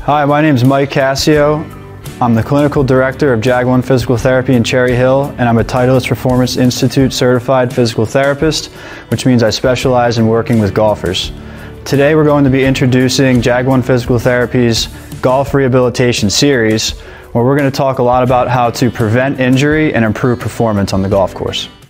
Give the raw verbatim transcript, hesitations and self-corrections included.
Hi, my name is Mike Cascio. I'm the Clinical Director of JAG-ONE Physical Therapy in Cherry Hill, and I'm a Titleist Performance Institute Certified Physical Therapist, which means I specialize in working with golfers. Today we're going to be introducing JAG-ONE Physical Therapy's Golf Rehabilitation Series, where we're going to talk a lot about how to prevent injury and improve performance on the golf course.